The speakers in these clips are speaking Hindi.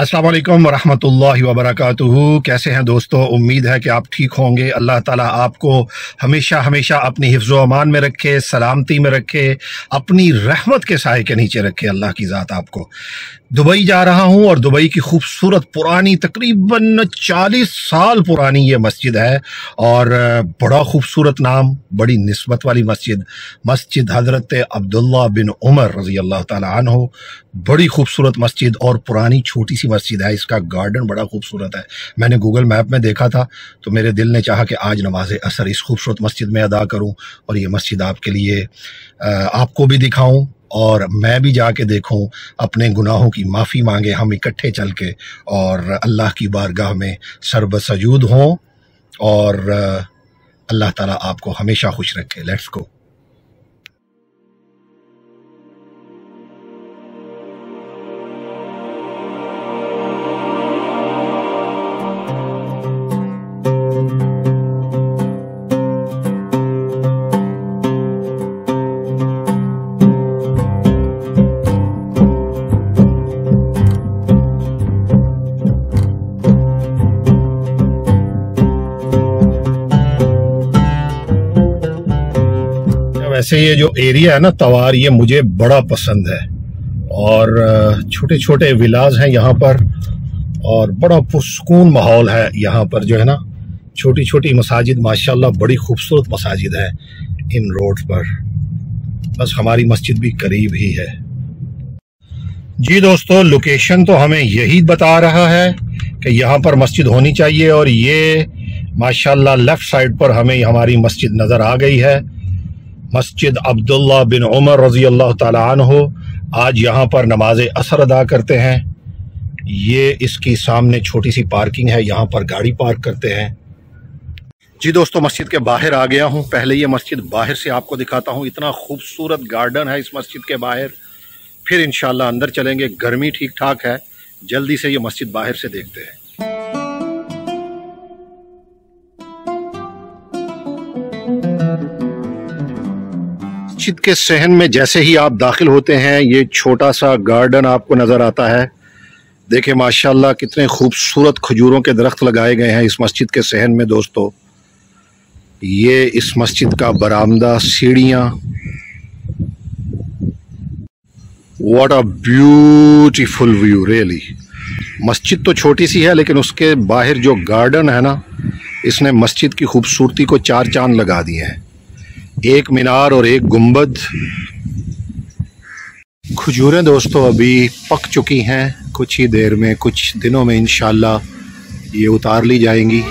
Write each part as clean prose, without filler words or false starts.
अस्सलाम वालेकुम वरहमतुल्लाहि वबरकातुहू। कैसे हैं दोस्तों? उम्मीद है कि आप ठीक होंगे। अल्लाह ताला आपको हमेशा हमेशा अपनी हिफ्ज़ व अमान में रखे, सलामती में रखे, अपनी रहमत के साए के नीचे रखे। अल्लाह की ज़ात आपको। दुबई जा रहा हूं और दुबई की खूबसूरत पुरानी तकरीबन 40 साल पुरानी ये मस्जिद है और बड़ा खूबसूरत नाम, बड़ी निस्बत वाली मस्जिद, मस्जिद हज़रत अब्दुल्ला बिन उमर रज़ी अल्लाह ताला अन्हु। बड़ी खूबसूरत मस्जिद और पुरानी छोटी सी मस्जिद है। इसका गार्डन बड़ा खूबसूरत है। मैंने गूगल मैप में देखा था तो मेरे दिल ने चाहा कि आज नमाज असर इस खूबसूरत मस्जिद में अदा करूं और ये मस्जिद आपके लिए आपको भी दिखाऊं और मैं भी जाके देखूं, अपने गुनाहों की माफ़ी मांगे हम इकट्ठे चल के और अल्लाह की बारगाह में सरब सजूद हों और अल्लाह ताला आपको हमेशा खुश रखे। Let's go. वैसे ये जो एरिया है ना तवार, ये मुझे बड़ा पसंद है और छोटे छोटे विलाज हैं यहाँ पर और बड़ा पुरसकून माहौल है यहाँ पर। जो है ना छोटी छोटी मसाजिद, माशाल्लाह बड़ी खूबसूरत मसाजिद है इन रोड पर। बस हमारी मस्जिद भी करीब ही है। जी दोस्तों, लोकेशन तो हमें यही बता रहा है कि यहाँ पर मस्जिद होनी चाहिए और ये माशाल्लाह लेफ्ट साइड पर हमें हमारी मस्जिद नज़र आ गई है। मस्जिद अब्दुल्ला बिन उमर रज़ी अल्लाह ताला अन्हु। आज यहाँ पर नमाज असर अदा करते हैं। ये इसकी सामने छोटी सी पार्किंग है, यहाँ पर गाड़ी पार्क करते हैं। जी दोस्तों, मस्जिद के बाहर आ गया हूँ। पहले ये मस्जिद बाहर से आपको दिखाता हूँ। इतना खूबसूरत गार्डन है इस मस्जिद के बाहर। फिर इंशाल्लाह अंदर चलेंगे। गर्मी ठीक ठाक है, जल्दी से ये मस्जिद बाहर से देखते हैं। मस्जिद के सहन में जैसे ही आप दाखिल होते हैं, ये छोटा सा गार्डन आपको नजर आता है। देखिए माशाल्लाह कितने खूबसूरत खजूरों के दरख्त लगाए गए हैं इस मस्जिद के सहन में। दोस्तों, ये इस मस्जिद का बरामदा, सीढ़ियाँ, what a beautiful view really. मस्जिद तो छोटी सी है लेकिन उसके बाहर जो गार्डन है ना, इसने मस्जिद की खूबसूरती को चार चांद लगा दिए हैं। एक मीनार और एक गुंबद। खजूरें दोस्तों अभी पक चुकी हैं, कुछ ही देर में, कुछ दिनों में इंशाल्लाह ये उतार ली जाएंगी।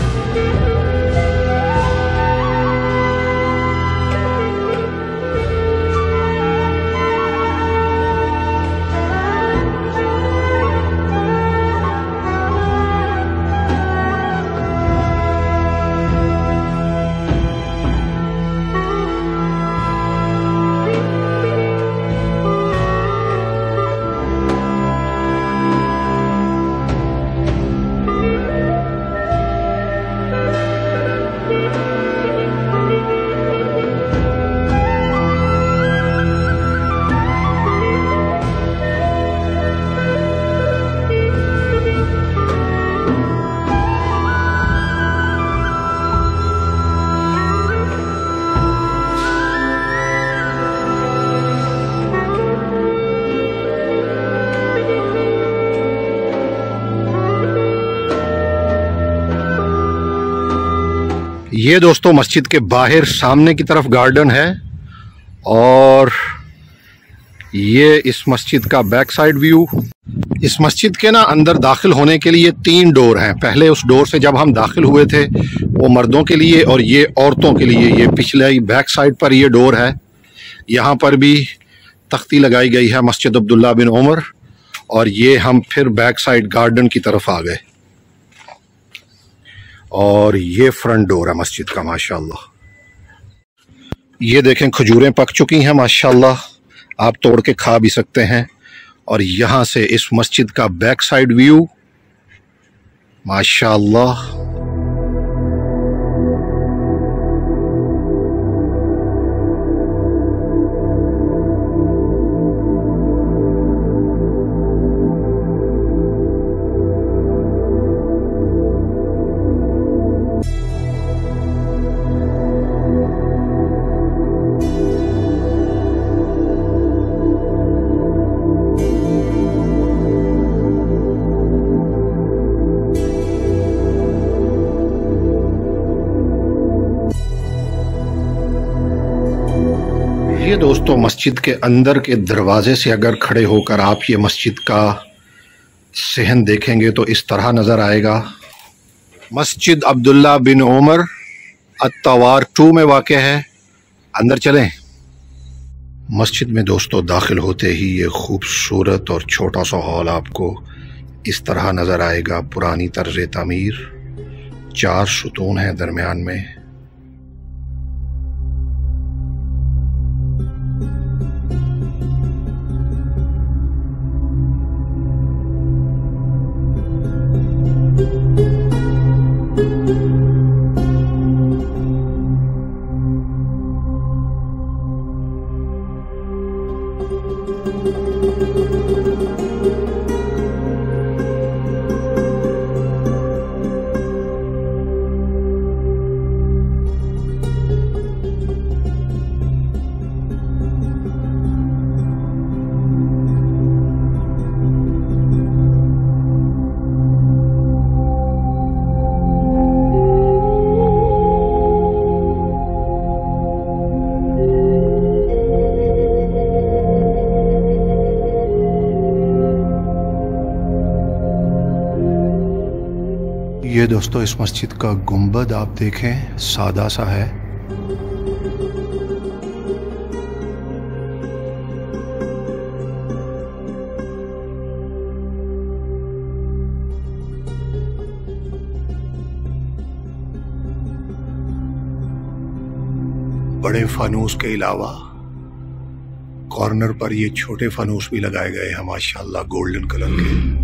ये दोस्तों मस्जिद के बाहर सामने की तरफ गार्डन है और ये इस मस्जिद का बैक साइड व्यू। इस मस्जिद के ना अंदर दाखिल होने के लिए 3 डोर हैं। पहले उस डोर से जब हम दाखिल हुए थे वो मर्दों के लिए और ये औरतों के लिए। ये पिछले बैक साइड पर ये डोर है। यहाँ पर भी तख्ती लगाई गई है मस्जिद अब्दुल्ला बिन उमर और ये हम फिर बैक साइड गार्डन की तरफ आ गए और ये फ्रंट डोर है मस्जिद का। माशाल्लाह ये देखें, खजूरें पक चुकी हैं माशाल्लाह, आप तोड़ के खा भी सकते हैं। और यहाँ से इस मस्जिद का बैक साइड व्यू माशाल्लाह। ये दोस्तों मस्जिद के अंदर के दरवाजे से अगर खड़े होकर आप ये मस्जिद का सहन देखेंगे तो इस तरह नज़र आएगा। मस्जिद अब्दुल्ला बिन उमर अत्तवार 2 में वाक़ है। अंदर चलें। मस्जिद में दोस्तों दाखिल होते ही ये खूबसूरत और छोटा सा हॉल आपको इस तरह नज़र आएगा। पुरानी तर्ज तामीर, 4 सुतून हैं दरमियान में। ये दोस्तों इस मस्जिद का गुंबद आप देखें, सादा सा है। बड़े फानूस के अलावा कॉर्नर पर ये छोटे फानूस भी लगाए गए हैं माशाल्लाह, गोल्डन कलर के।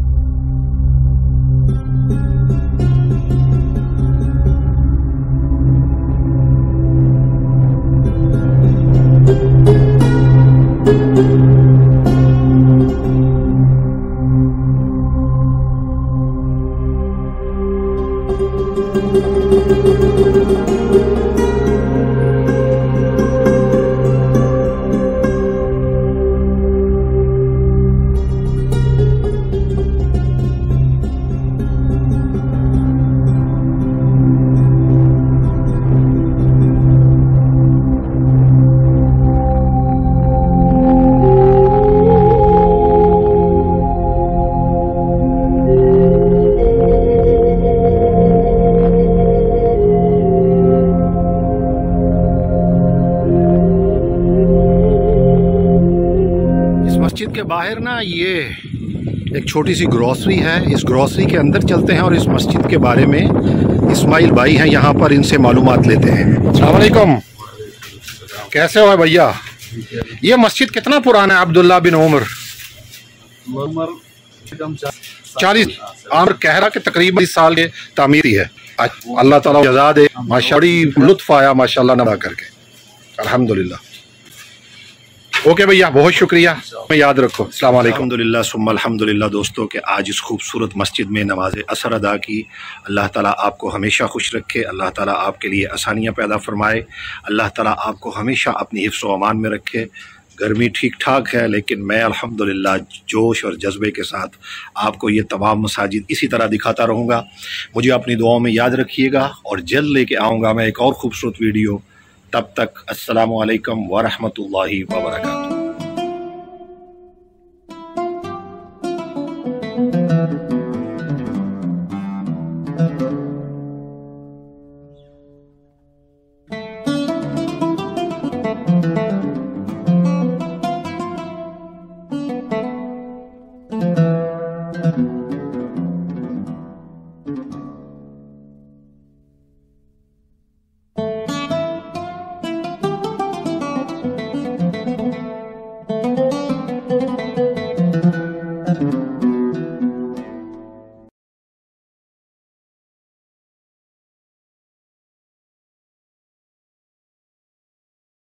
मस्जिद के बाहर ना ये एक छोटी सी ग्रोसरी है। इस ग्रोसरी के अंदर चलते हैं और इस मस्जिद के बारे में इस्माइल भाई हैं यहाँ पर, इनसे मालूमात लेते हैं। अस्सलाम वालेकुम, कैसे हो भैया? ये मस्जिद कितना पुराना है अब्दुल्ला बिन उमर? 40 आमर कह रहा कि तकरीबन 20 साल के तामीरी है। अल्लाह ताला जज़ा दे, माशाअल्लाह लुत्फ आया माशाअल्लाह नवा करके, अल्हम्दुलिल्लाह। ओके भैया, बहुत शुक्रिया, मैं याद रखो। अस्सलाम वालेकुम। अल्हम्दुलिल्लाह सुम्मा अल्हम्दुलिल्लाह दोस्तों के आज इस खूबसूरत मस्जिद में नमाज असर अदा की। अल्लाह ताला आपको हमेशा खुश रखे, अल्लाह ताला आपके लिए आसानियाँ पैदा फरमाए, अल्लाह ताला आपको हमेशा अपनी हिफ्ज़ व अमान में रखे। गर्मी ठीक ठाक है लेकिन मैं अल्हम्दुलिल्लाह जोश और जज्बे के साथ आपको ये तमाम मसाजिद इसी तरह दिखाता रहूँगा। मुझे अपनी दुआओं में याद रखिएगा और जल्द लेके आऊँगा मैं एक और खूबसूरत वीडियो। तब तक अस्सलामु अलैकुम व रहमतुल्लाहि व बरकातुहू।